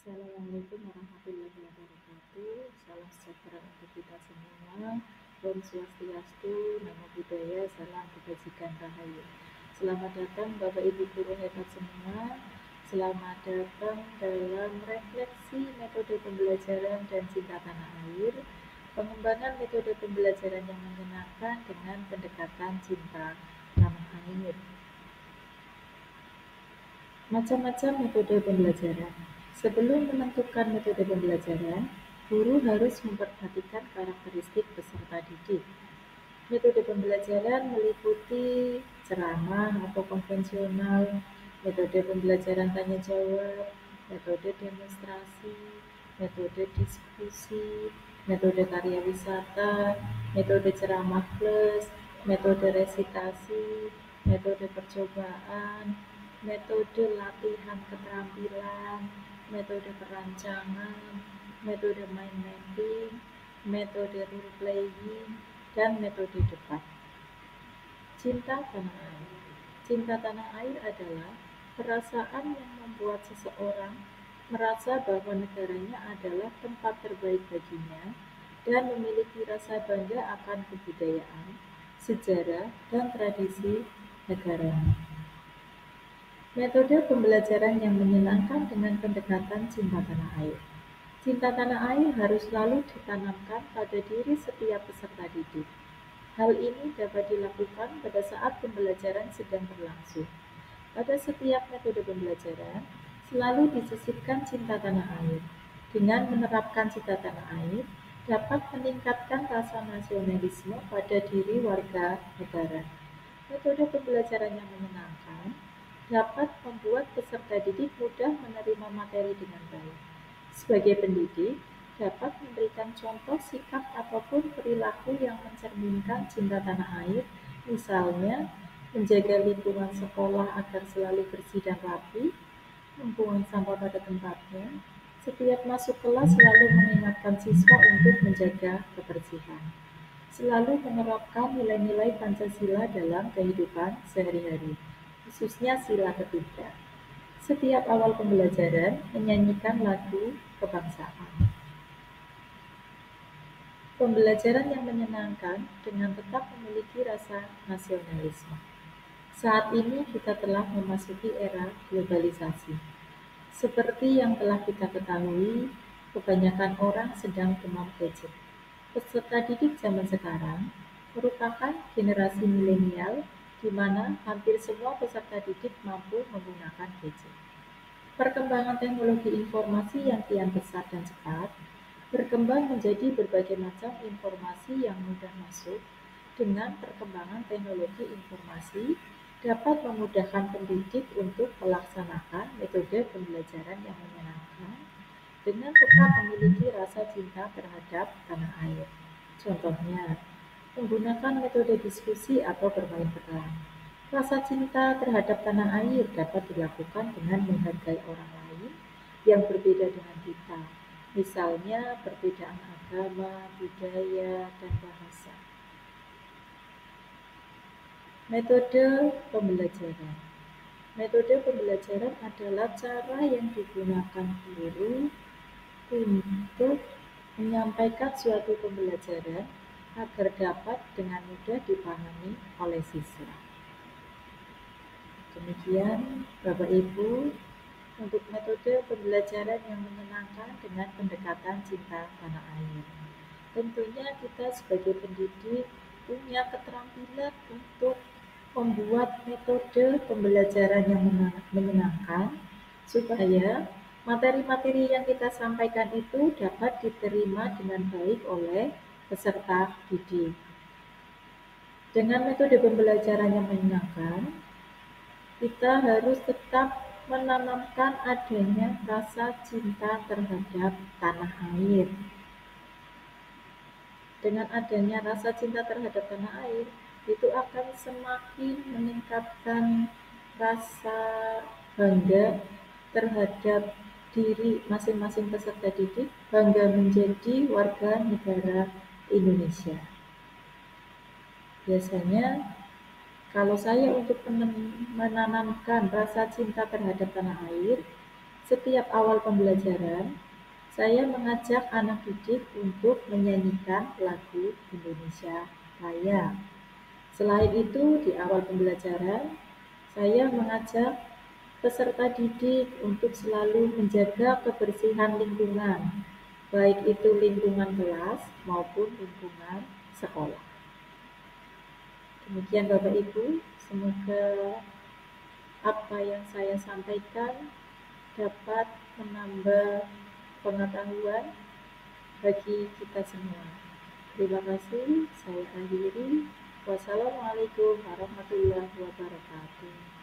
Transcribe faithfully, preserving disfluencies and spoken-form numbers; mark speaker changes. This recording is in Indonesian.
Speaker 1: Assalamualaikum warahmatullahi wabarakatuh. Salam sejahtera untuk kita semua. Om Swastiastu, Namo Buddhaya, Salam Kebajikan Rahayu. Selamat datang Bapak Ibu Guru hebat semua. Selamat datang dalam refleksi metode pembelajaran dan cinta tanah air. Pengembangan metode pembelajaran yang menyenangkan dengan pendekatan cinta tanah air. Macam-macam metode pembelajaran. Sebelum menentukan metode pembelajaran, guru harus memperhatikan karakteristik peserta didik. Metode pembelajaran meliputi ceramah atau konvensional, metode pembelajaran tanya jawab, metode demonstrasi, metode diskusi, metode karya wisata, metode ceramah plus, metode resitasi, metode percobaan, metode latihan keterampilan, metode perancangan, metode mind mapping, metode role playing, dan metode debat. Cinta tanah air. Cinta tanah air adalah perasaan yang membuat seseorang merasa bahwa negaranya adalah tempat terbaik baginya dan memiliki rasa bangga akan kebudayaan, sejarah, dan tradisi negaranya. Metode pembelajaran yang menyenangkan dengan pendekatan cinta tanah air. Cinta tanah air harus selalu ditanamkan pada diri setiap peserta didik. Hal ini dapat dilakukan pada saat pembelajaran sedang berlangsung. Pada setiap metode pembelajaran, selalu disisipkan cinta tanah air. Dengan menerapkan cinta tanah air, dapat meningkatkan rasa nasionalisme pada diri warga negara. Metode pembelajaran yang menyenangkan dapat membuat peserta didik mudah menerima materi dengan baik. Sebagai pendidik, dapat memberikan contoh sikap ataupun perilaku yang mencerminkan cinta tanah air, misalnya menjaga lingkungan sekolah agar selalu bersih dan rapi, membuang sampah pada tempatnya, setiap masuk kelas selalu mengingatkan siswa untuk menjaga kebersihan, selalu menerapkan nilai-nilai Pancasila dalam kehidupan sehari-hari, khususnya sila ketiga. Setiap awal pembelajaran menyanyikan lagu kebangsaan. Pembelajaran yang menyenangkan dengan tetap memiliki rasa nasionalisme. Saat ini kita telah memasuki era globalisasi. Seperti yang telah kita ketahui, kebanyakan orang sedang demam gadget. Peserta didik zaman sekarang merupakan generasi milenial di mana hampir semua peserta didik mampu menggunakan gadget. Perkembangan teknologi informasi yang kian pesat dan cepat berkembang menjadi berbagai macam informasi yang mudah masuk. Dengan perkembangan teknologi informasi dapat memudahkan pendidik untuk melaksanakan metode pembelajaran yang menyenangkan dengan tetap memiliki rasa cinta terhadap tanah air. Contohnya, menggunakan metode diskusi atau bermain peran. Rasa cinta terhadap tanah air dapat dilakukan dengan menghargai orang lain yang berbeda dengan kita, misalnya perbedaan agama, budaya, dan bahasa. Metode pembelajaran. Metode pembelajaran adalah cara yang digunakan guru untuk menyampaikan suatu pembelajaran agar dapat dengan mudah dipahami oleh siswa. Demikian Bapak Ibu untuk metode pembelajaran yang menyenangkan dengan pendekatan cinta tanah air. Tentunya kita sebagai pendidik punya keterampilan untuk membuat metode pembelajaran yang menyenangkan supaya materi-materi yang kita sampaikan itu dapat diterima dengan baik oleh peserta didik. Dengan metode pembelajaran yang menyenangkan, kita harus tetap menanamkan adanya rasa cinta terhadap tanah air. Dengan adanya rasa cinta terhadap tanah air, itu akan semakin meningkatkan rasa bangga terhadap diri masing-masing peserta didik, bangga menjadi warga negara Indonesia. Biasanya, kalau saya untuk menanamkan rasa cinta terhadap tanah air, Setiap awal pembelajaran, saya mengajak anak didik untuk menyanyikan lagu Indonesia Raya. Selain itu, di awal pembelajaran, saya mengajak peserta didik untuk selalu menjaga kebersihan lingkungan, baik itu lingkungan kelas maupun lingkungan sekolah. Demikian Bapak Ibu, semoga apa yang saya sampaikan dapat menambah pengetahuan bagi kita semua. Terima kasih, saya akhiri. Wassalamualaikum warahmatullahi wabarakatuh.